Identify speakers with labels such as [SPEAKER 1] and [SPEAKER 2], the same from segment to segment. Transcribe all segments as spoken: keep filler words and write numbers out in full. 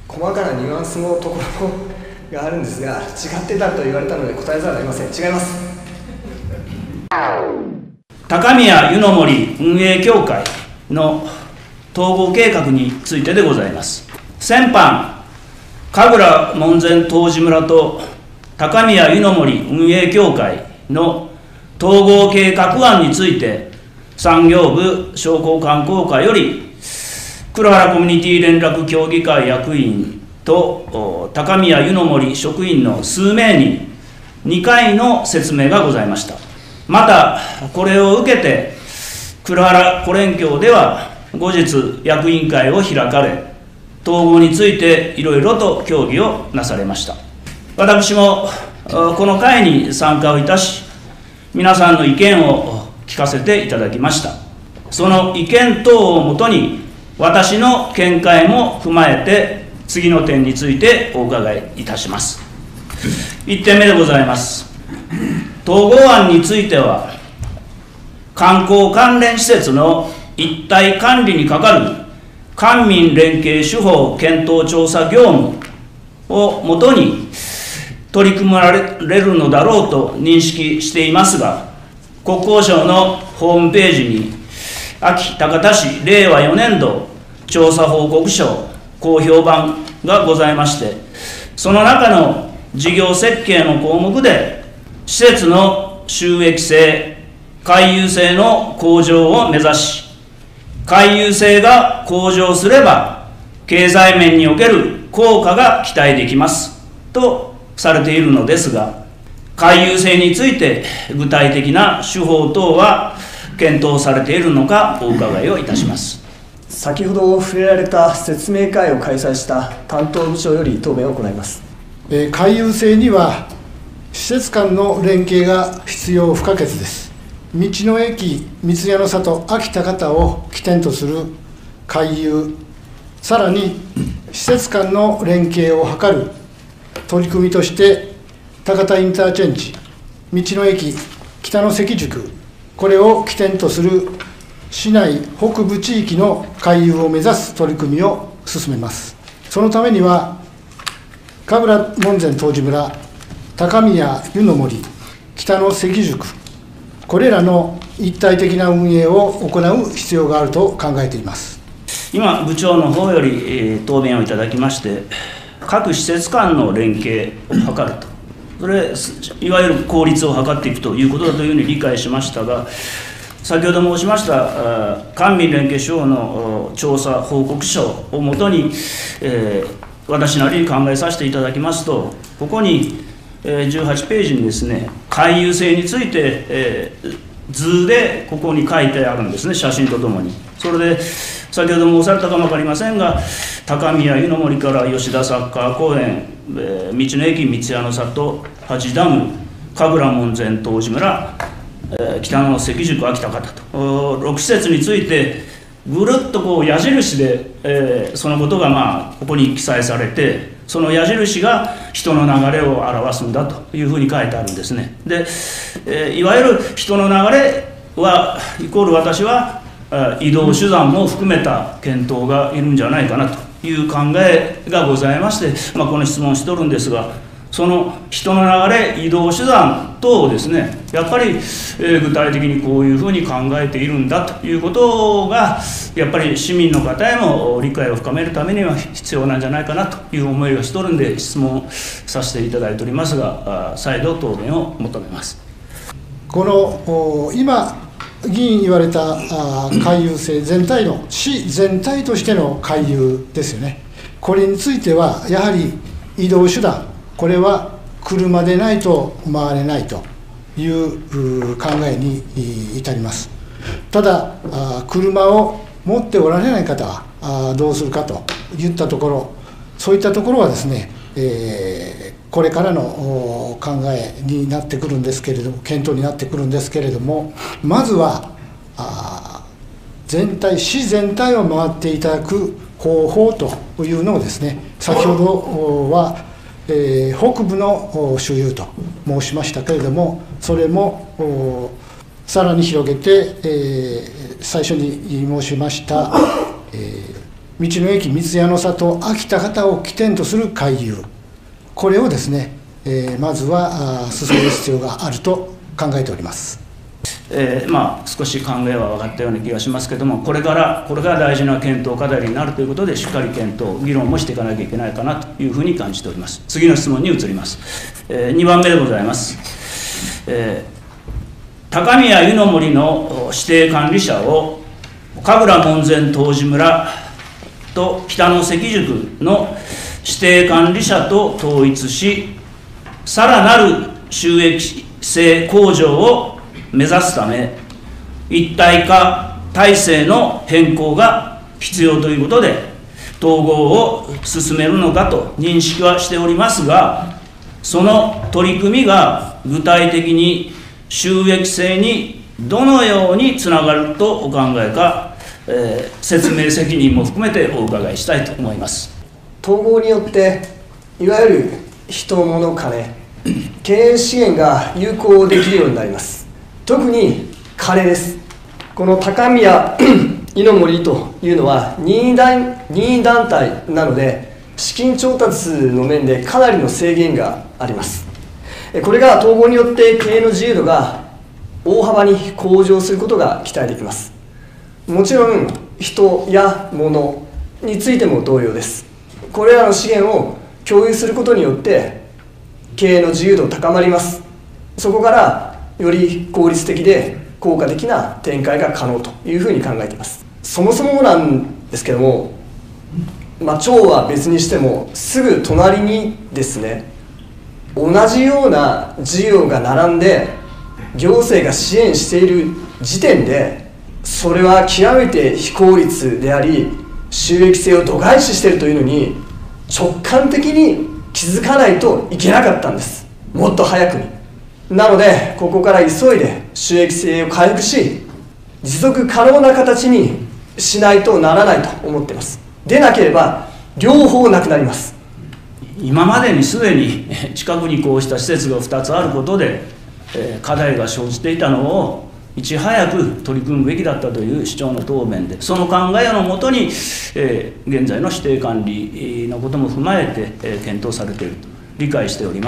[SPEAKER 1] 細かなニュアンスのところがあるんですが、違ってたと言われたので答えざるを得ません。違います。
[SPEAKER 2] 高宮湯の森運営協会の統合計画についてでございます。先般、神楽門前湯治村と高宮湯の森運営協会の統合計画案について、産業部商工観光課より黒原コミュニティ連絡協議会役員と高宮湯の森職員の数名ににかいの説明がございました。またこれを受けて黒原湖連協では後日役員会を開かれ、統合についていろいろと協議をなされました。私もこの会に参加をいたし、皆さんの意見を聞かせていただきました。その意見等をもとに私の見解も踏まえて次の点についてお伺いいたします。いってんめでございます。統合案については、観光関連施設の一体管理にかかる官民連携手法検討調査業務をもとに取り組まれるのだろうと認識していますが、国交省のホームページに安芸高田市れいわよねんど調査報告書公表版がございまして、その中の事業設計の項目で施設の収益性、回遊性の向上を目指し、回遊性が向上すれば経済面における効果が期待できますとされているのですが、回遊性について具体的な手法等は検討されているのかお伺いをいたします。
[SPEAKER 1] 先ほど触れられた説明会を開催した担当部長より答弁を行います。
[SPEAKER 3] えー、回遊性には施設間の連携が必要不可欠です。道の駅三ツ矢の里安芸高田を起点とする回遊、さらに施設間の連携を図る取り組みとして高田インターチェンジ、道の駅北の関宿、これを起点とする市内北部地域の回遊を目指す取り組みを進めます。そのためには神楽門前湯治村、高宮湯の森、北の関宿、これらの一体的な運営を行う必要があると考えています。
[SPEAKER 2] 今部長の方より、えー、答弁をいただきまして、各施設間の連携を図ると、それいわゆる効率を図っていくということだというふうに理解しましたが、先ほど申しました官民連携手法の調査報告書をもとに、えー、私なりに考えさせていただきますと、ここにじゅうはちページにですね、回遊性について、えー、図でここに書いてあるんですね、写真とともに。それで先ほど申されたかも分かりませんが、高宮湯の森から吉田サッカー公園、えー、道の駅三ツ矢の里、八ダム、神楽門前湯治村、えー、北の関宿安芸高田とろく施設についてぐるっとこう矢印で、えー、そのことがまあここに記載されて、その矢印が人の流れを表すんだというふうに書いてあるんですね。で、えー、いわゆる人の流れはイコール私は移動手段も含めた検討がいるんじゃないかなという考えがございまして、まあ、この質問をしておるんですが、その人の流れ、移動手段等をですね、やっぱり、えー、具体的にこういうふうに考えているんだということが、やっぱり市民の方への理解を深めるためには必要なんじゃないかなという思いがしておるんで、質問させていただいておりますが、再度答弁を求めます。
[SPEAKER 3] この今議員言われた回遊性全体の市全体としての回遊ですよね。これについてはやはり移動手段、これは車でないと回れないという考えに至ります。ただ車を持っておられない方はどうするかといったところ、そういったところはですね、えー、これからの考えになってくるんですけれども、検討になってくるんですけれども、まずはあ全体市全体を回っていただく方法というのをですね、先ほどは、えー、北部の所有と申しましたけれども、それもさらに広げて、えー、最初に申しました、えー、 道の駅三ツ矢の里秋田方を起点とする回遊、これをですね、えー、まずは進める必要があると考えております。
[SPEAKER 2] えーまあ、少し考えは分かったような気がしますけれども、これからこれが大事な検討課題になるということで、しっかり検討議論もしていかなきゃいけないかなというふうに感じております。次の質問に移ります。えー、にばんめでございます。えー、高宮湯の森の指定管理者を神楽門前東寺村と北野関宿の指定管理者と統一し、さらなる収益性向上を目指すため、一体化体制の変更が必要ということで、統合を進めるのかと認識はしておりますが、その取り組みが具体的に収益性にどのようにつながるとお考えか、えー、説明責任も含めてお伺いしたいと思います。
[SPEAKER 1] 統合によっていわゆる人物金経営資源が有効できるようになります。特に金です。この高宮湯の森というのは任意団、任意団体なので、資金調達の面でかなりの制限があります。これが統合によって経営の自由度が大幅に向上することが期待できます。もちろん人や物についても同様です。これらの資源を共有することによって経営の自由度高まります。そこからより効率的で効果的な展開が可能というふうに考えています。そもそもなんですけども、まあ、町は別にしてもすぐ隣にですね、同じような事業が並んで行政が支援している時点で、それは極めて非効率であり収益性を度外視しているというのに直感的に気づかないといけなかったんです。もっと早くに。なのでここから急いで収益性を回復し、持続可能な形にしないとならないと思っています。でなければ両方なくなります。
[SPEAKER 2] 今までにすでに近くにこうした施設がふたつあることで課題が生じていたのをいち早く取り組むべきだったという主張の答弁で、その考えのもとに、えー、現在の指定管理のことも踏まえて、えー、検討されていると理解しております。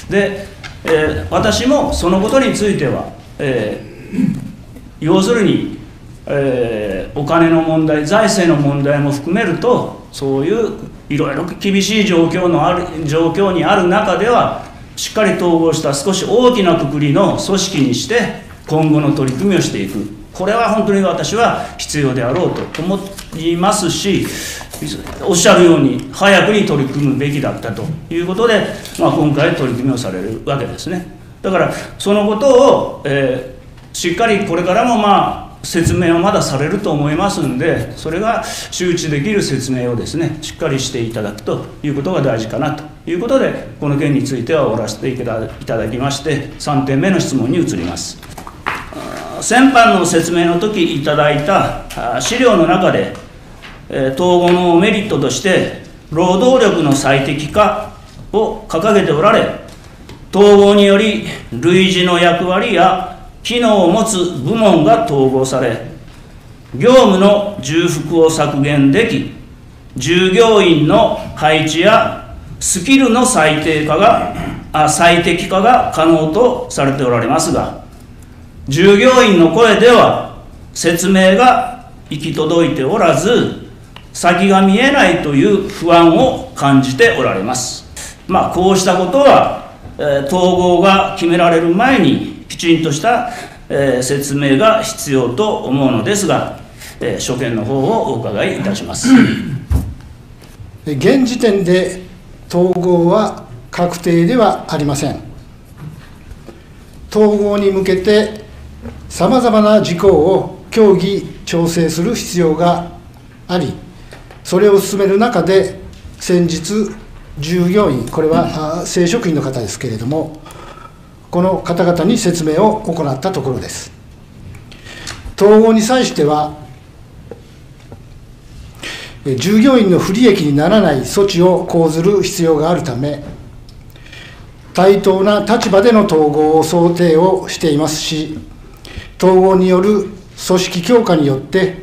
[SPEAKER 2] で、えー、私もそのことについては、えー、要するに、えー、お金の問題、財政の問題も含めると、そういういろいろ厳しい状況のある状況にある中では、しっかり統合した少し大きな括りの組織にして今後の取り組みをしていく、これは本当に私は必要であろうと思いますし、おっしゃるように早くに取り組むべきだったということで、まあ、今回取り組みをされるわけですね。だからそのことを、えー、しっかりこれからもまあ説明をまだされると思いますんで、それが周知できる説明をですね、しっかりしていただくということが大事かなということで、この件については終わらせていただきまして、さんてんめの質問に移ります。先般の説明の時いただいた資料の中で、統合のメリットとして労働力の最適化を掲げておられ、統合により類似の役割や機能を持つ部門が統合され、業務の重複を削減でき、従業員の配置やスキルの最低化があ最適化が可能とされておられますが、従業員の声では説明が行き届いておらず、先が見えないという不安を感じておられます。まあ、こうしたことは、えー、統合が決められる前にきちんとした、えー、説明が必要と思うのですが、えー、所見の方をお伺いいたします。
[SPEAKER 3] 現時点で統合は確定ではありません。統合に向けてさまざまな事項を協議調整する必要があり、それを進める中で先日従業員、これは正職員の方ですけれども、この方々に説明を行ったところです。統合に際しては従業員の不利益にならない措置を講ずる必要があるため、対等な立場での統合を想定をしていますし、統合による組織強化によって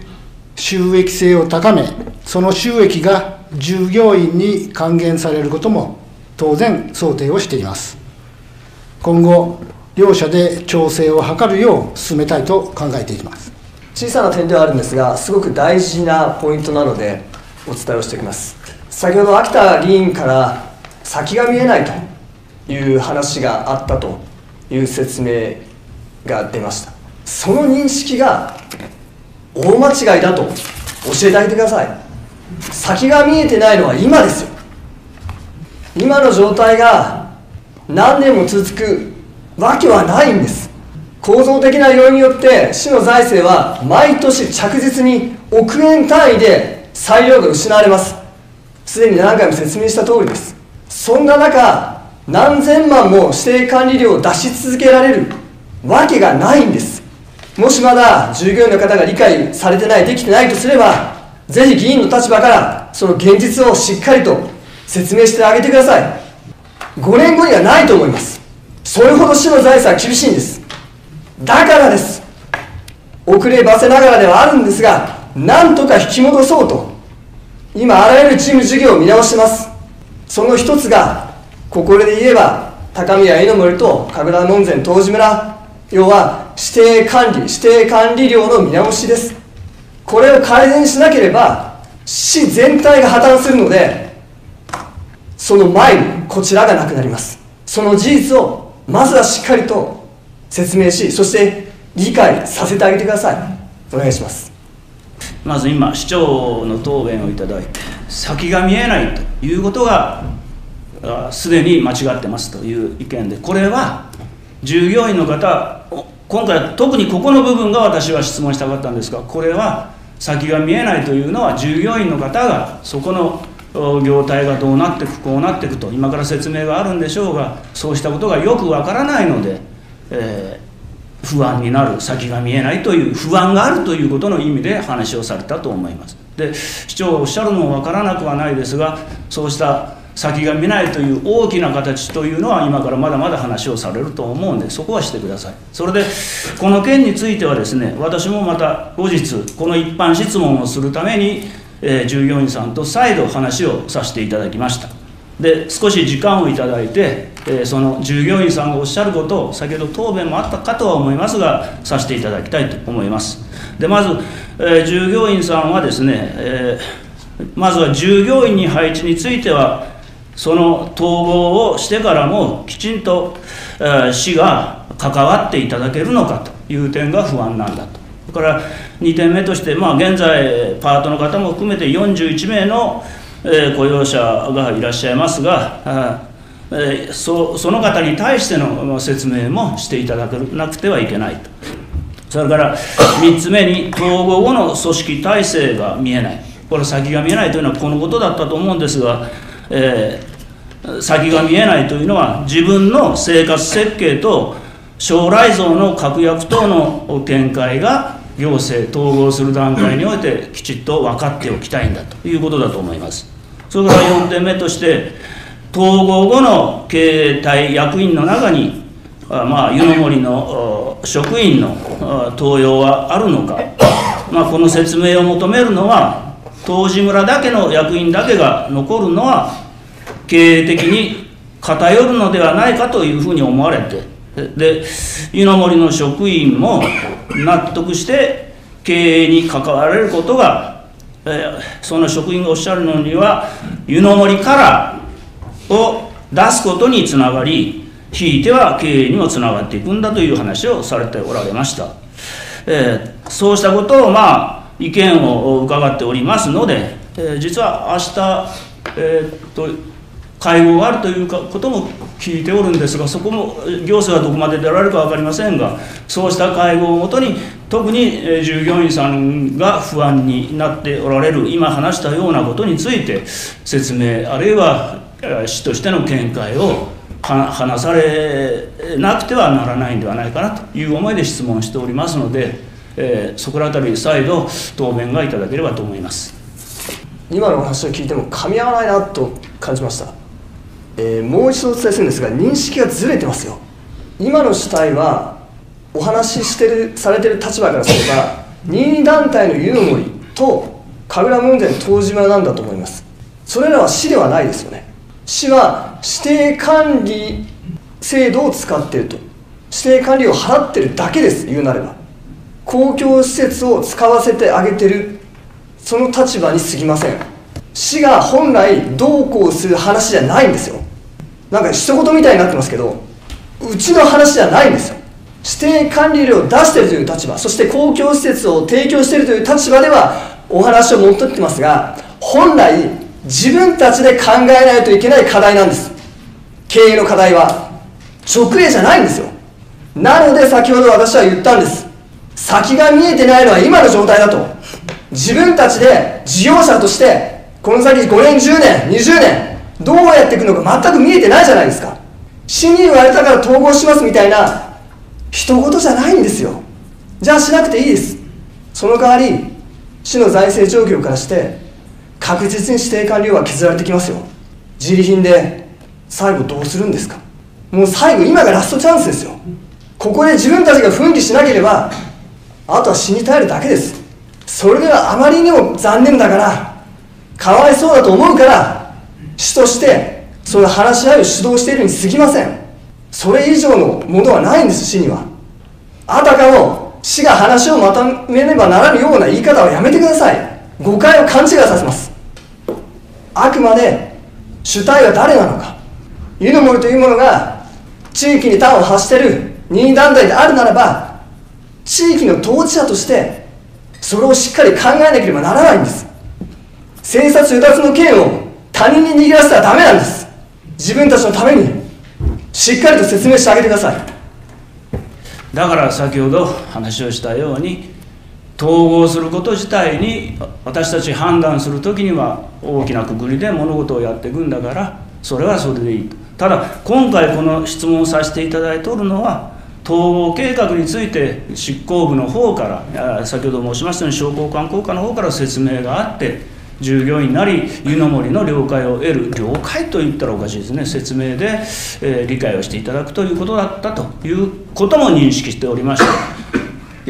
[SPEAKER 3] 収益性を高め、その収益が従業員に還元されることも当然想定をしています。今後、両社で調整を図るよう進めたいと考えています。
[SPEAKER 1] 小さな点ではあるんですが、すごく大事なポイントなのでお伝えをしておきます。先ほど秋田議員から先が見えないという話があったという説明が出ました。その認識が大間違いだと教えてあげてください。先が見えてないのは今ですよ。今の状態が何年も続くわけはないんです。構造的な要因によって市の財政は毎年着実に億円単位で裁量が失われます。すでに何回も説明した通りです。そんな中、何千万も指定管理料を出し続けられるわけがないんです。もしまだ従業員の方が理解されてない、できてないとすれば、ぜひ議員の立場からその現実をしっかりと説明してあげてください。ごねんごにはないと思います。それほど市の財政は厳しいんです。だからです。遅ればせながらではあるんですが、なんとか引き戻そうと今あらゆる事務事業を見直してます。その一つがここで言えば高宮井の森と神楽門前湯治村、要は指定管理指定管理料の見直しです。これを改善しなければ市全体が破綻するので、その前にこちらがなくなります。その事実をまずはしっかりと説明し、そして理解させてあげてください。お願いします。
[SPEAKER 2] まず今市長の答弁をいただいて、先が見えないということがすでに間違ってますという意見で、これは従業員の方、今回特にここの部分が私は質問したかったんですが、これは先が見えないというのは従業員の方がそこの業態がどうなっていくこうなっていくと今から説明があるんでしょうが、そうしたことがよくわからないので、えー不安になる、先が見えないという不安があるということの意味で話をされたと思います。で、市長がおっしゃるのも分からなくはないですが、そうした先が見ないという大きな形というのは今からまだまだ話をされると思うんで、そこはしてください。それでこの件についてはですね、私もまた後日この一般質問をするために、えー、従業員さんと再度話をさせていただきました。で、少し時間をいただいて、えー、その従業員さんがおっしゃることを先ほど答弁もあったかとは思いますがさせていただきたいと思います。で、まず、えー、従業員さんはですね、えー、まずは従業員に配置についてはその統合をしてからもきちんと、えー、市が関わっていただけるのかという点が不安なんだと。それからにてんめとして、まあ、現在パートの方も含めてよんじゅういちめいのえー、雇用者がいらっしゃいますが、あ、えー、そ, その方に対しての説明もしていただかなくてはいけないと。それからみっつめに統合後の組織体制が見えない、これ先が見えないというのはこのことだったと思うんですが、えー、先が見えないというのは自分の生活設計と将来像の確約等の見解が行政統合する段階においてきちっと分かっておきたいんだということだと思います。それからよんてんめとして、統合後の経営体役員の中に、まあ、湯の森の職員の登用はあるのか、まあ、この説明を求めるのは、湯治村だけの役員だけが残るのは、経営的に偏るのではないかというふうに思われて、で、湯の森の職員も納得して経営に関われることが、えー、その職員がおっしゃるのには湯の森からを出すことにつながり、ひいては経営にもつながっていくんだという話をされておられました。えー、そうしたことをまあ意見を伺っておりますので、えー、実は明日、えー、っと会合があるということも聞いておるんですが、そこも行政はどこまで出られるか分かりませんが、そうした会合をもとに特に従業員さんが不安になっておられる今話したようなことについて説明、あるいは市としての見解を話されなくてはならないんではないかなという思いで質問しておりますので、えー、そこら辺り再度答弁がいただければと思います。
[SPEAKER 1] 今のお話を聞いても噛み合わないなと感じました。えー、もう一度お伝えするんですが、認識がずれてますよ。今の主体はお話ししてるされてる立場からすれば任意団体の湯の森と神楽門前湯治村なんだと思います。それらは市ではないですよね。市は指定管理制度を使っていると、指定管理を払ってるだけです。言うなれば公共施設を使わせてあげてる、その立場に過ぎません。市が本来どうこうする話じゃないんですよ。なんか一言みたいになってますけど、うちの話じゃないんですよ。指定管理料を出しているという立場、そして公共施設を提供しているという立場ではお話を持ってってますが、本来自分たちで考えないといけない課題なんです。経営の課題は直営じゃないんですよ。なので先ほど私は言ったんです。先が見えてないのは今の状態だと。自分たちで事業者としてこの先ごねんじゅうねんにじゅうねんどうやっていくのか全く見えてないじゃないですか。市に言われたから統合しますみたいな一言じゃないんですよ。じゃあしなくていいです。その代わり市の財政状況からして確実に指定管理料は削られてきますよ。自利品で最後どうするんですか。もう最後今がラストチャンスですよ。ここで自分たちが奮起しなければあとは死に絶えるだけです。それではあまりにも残念だからかわいそうだと思うから市としてその話し合いを主導しているに過ぎません。それ以上のものはないんです。市にはあたかも市が話をまとめねばならぬような言い方はやめてください。誤解を勘違いさせます。あくまで主体は誰なのか、湯の森というものが地域に端を発している任意団体であるならば、地域の当事者としてそれをしっかり考えなければならないんです。生殺与奪の権を他人に握らせたらダメなんです。自分たちのためにしっかりと説明してあげてください。
[SPEAKER 2] だから先ほど話をしたように、統合すること自体に私たち判断するときには大きな括りで物事をやっていくんだから、それはそれでいいと。ただ今回この質問をさせていただいておるのは、統合計画について執行部の方から、先ほど申しましたように商工観光課の方から説明があって、従業員なり湯の森の了解を得る、了解と言ったらおかしいですね、説明で、えー、理解をしていただくということだったということも認識しておりまして、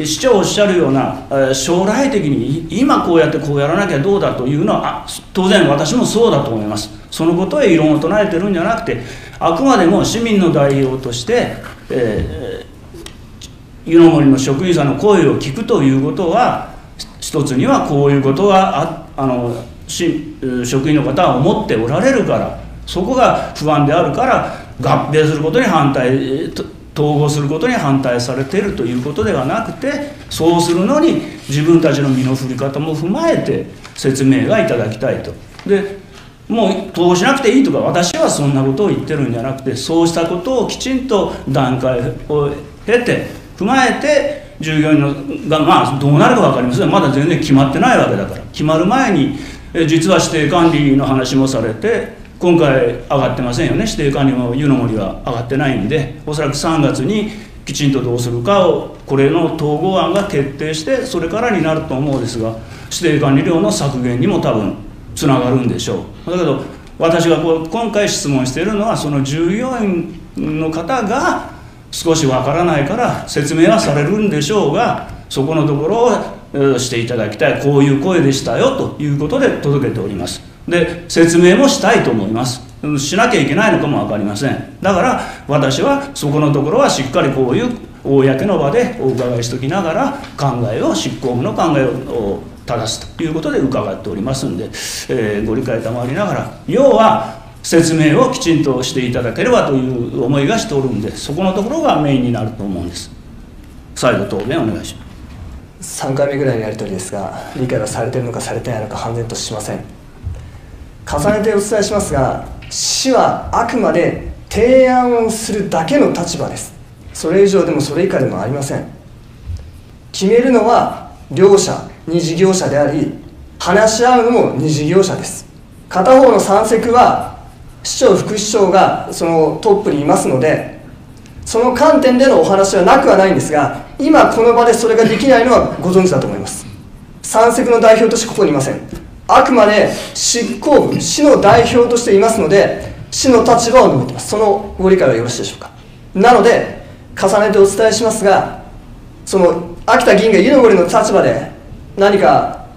[SPEAKER 2] 市長おっしゃるような、えー、将来的に今こうやってこうやらなきゃどうだというのは、あ当然私もそうだと思います。そのことへ異論を唱えてるんじゃなくて、あくまでも市民の代表として、えー、湯の森の職員さんの声を聞くということは、一つにはこういうことがああの職員の方は思っておられるから、そこが不安であるから合併することに反対、統合することに反対されているということではなくて、そうするのに自分たちの身の振り方も踏まえて説明がいただきたいと。でもう統合しなくていいとか私はそんなことを言ってるんじゃなくて、そうしたことをきちんと段階を経て踏まえて、従業員のがまあどうなるか分かりません。まだ全然決まってないわけだから、決まる前にえ実は指定管理の話もされて、今回上がってませんよね。指定管理も湯の森は上がってないんで、おそらくさんがつにきちんとどうするかをこれの統合案が決定して、それからになると思うんですが、指定管理料の削減にも多分つながるんでしょう。だけど私がこう今回質問しているのは、その従業員の方が少しわからないから説明はされるんでしょうが、そこのところをしていただきたい、こういう声でしたよということで届けております。で説明もしたいと思います。しなきゃいけないのかも分かりません。だから私はそこのところはしっかりこういう公の場でお伺いしておきながら、考えを執行部の考えを正すということで伺っておりますんで、えー、ご理解賜りながら、要は説明をきちんとしていただければという思いがしておるんで、そこのところがメインになると思うんです。再度答弁お願いします。
[SPEAKER 1] さんかいめぐらいのやり取りですが、理解はされているのかされてないのか判然としません。重ねてお伝えしますが、市はあくまで提案をするだけの立場です。それ以上でもそれ以下でもありません。決めるのは両者二事業者であり、話し合うのも二事業者です。片方の山積は市長副市長がそのトップにいますので、その観点でのお話はなくはないんですが、今この場でそれができないのはご存知だと思います。山積の代表としてここにいません。あくまで執行部、市の代表としていますので、市の立場を述べています。そのご理解はよろしいでしょうか。なので重ねてお伝えしますが、その秋田議員が湯の森の立場で何か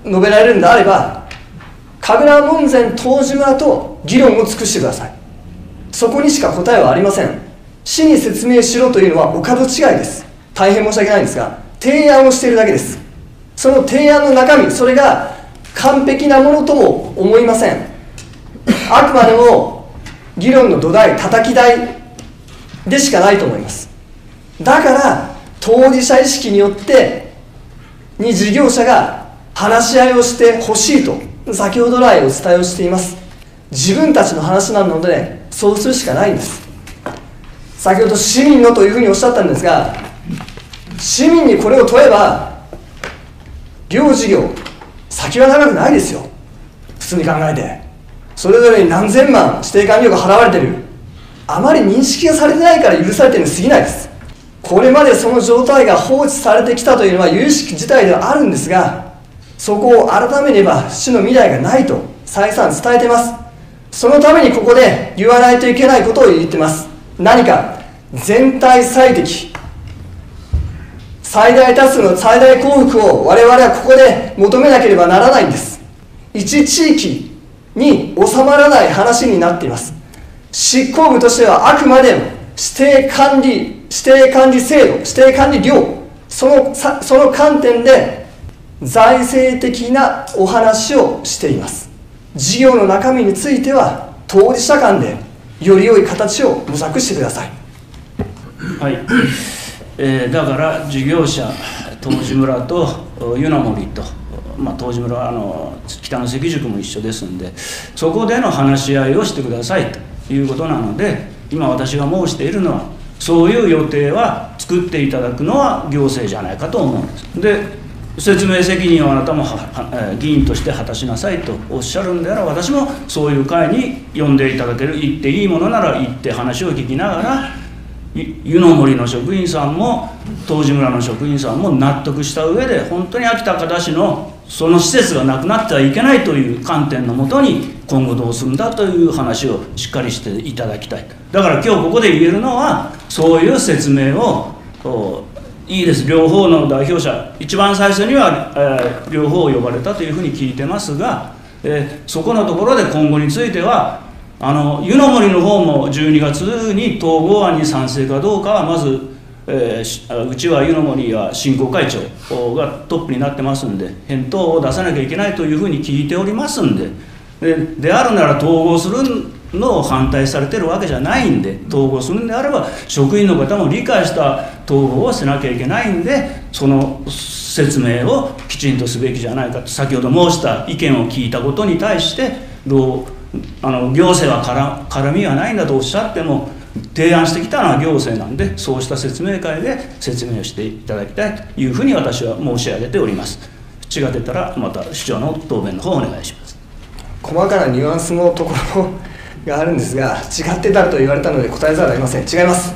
[SPEAKER 1] 述べられるんであれば、神楽門前湯治村と議論を尽くしてください。そこにしか答えはありません。市に説明しろというのはお門違いです。大変申し訳ないんですが、提案をしているだけです。その提案の中身、それが完璧なものとも思いません。あくまでも議論の土台、叩き台でしかないと思います。だから当事者意識によってに事業者が話し合いをしてほしいと先ほど来お伝えをしています。自分たちの話なのでそうするしかないんです。先ほど市民のというふうにおっしゃったんですが、市民にこれを問えば両事業先は長くないですよ。普通に考えてそれぞれに何千万指定管理料が払われている、あまり認識がされてないから許されているに過ぎないです。これまでその状態が放置されてきたというのは有識事態ではあるんですが、そこを改めれば市の未来がないと再三伝えています。そのためにここで言わないといけないことを言ってます。何か全体最適、最大多数の最大幸福を我々はここで求めなければならないんです。一地域に収まらない話になっています。執行部としてはあくまでも指定管理指定管理制度、指定管理料、そのその観点で財政的なお話をしています。事業の中身については当事者間でより良い形を模索してください。
[SPEAKER 2] はい、えー、だから事業者湯治村と湯の森と、まあ、湯治村はあの北の関宿も一緒ですんで、そこでの話し合いをしてくださいということなので、今私が申しているのはそういう予定は作っていただくのは行政じゃないかと思うんです。で説明責任をあなたも議員として果たしなさいとおっしゃるんであれば、私もそういう会に呼んでいただける、行っていいものなら行って話を聞きながら、湯の森の職員さんも湯治村の職員さんも納得した上で、本当に秋田方市のその施設がなくなってはいけないという観点のもとに今後どうするんだという話をしっかりしていただきたい。だから今日ここで言えるのはそういう説明をいいです。両方の代表者、一番最初には、えー、両方を呼ばれたというふうに聞いてますが、えー、そこのところで今後についてはあの湯の森の方もじゅうにがつに統合案に賛成かどうかはまず、えー、うちは湯の森は振興会長がトップになってますんで、返答を出さなきゃいけないというふうに聞いておりますんで、で, であるなら統合するのを反対されてるわけじゃないんで、統合するんであれば職員の方も理解した統合をしなきゃいけないんで、その説明をきちんとすべきじゃないかと、先ほど申した意見を聞いたことに対してどうあの行政はから絡みはないんだとおっしゃっても、提案してきたのは行政なんで、そうした説明会で説明をしていただきたいというふうに私は申し上げております。違ってたらまた市長の答弁の方をお願いします。
[SPEAKER 1] 細かなニュアンスのところがあるんですが、違ってたらと言われたので答えざるを得ません。違います。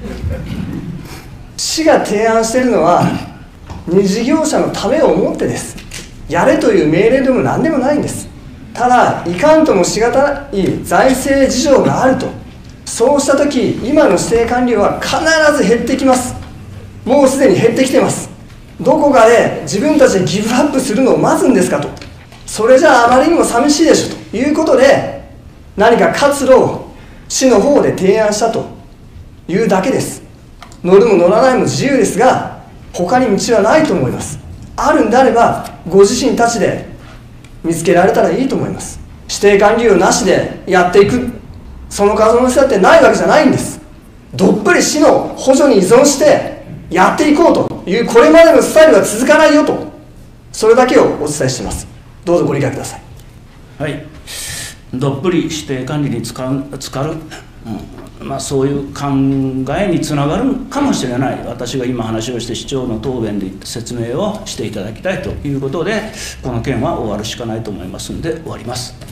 [SPEAKER 1] 市が提案しているのは二事業者のためを思ってです。やれという命令でも何でもないんです。ただいかんともしがたない財政事情があると、そうした時今の指定管理料は必ず減ってきます。もうすでに減ってきてます。どこかで自分たちでギブアップするのを待つんですかと、それじゃああまりにも寂しいでしょということで、何か活路を市の方で提案したというだけです。乗るも乗らないも自由ですが、他に道はないと思います。あるんであればご自身たちで見つけられたらいいと思います。指定管理料なしでやっていく、その可能性だってないわけじゃないんです。どっぷり市の補助に依存してやっていこうというこれまでのスタイルが続かないよと、それだけをお伝えしています。どうぞご理解ください。
[SPEAKER 2] はい、どっぷり指定管理に使う、使う、うん、まあ、そういう考えにつながるかもしれない。私が今話をして市長の答弁で説明をしていただきたいということで、この件は終わるしかないと思いますので終わります。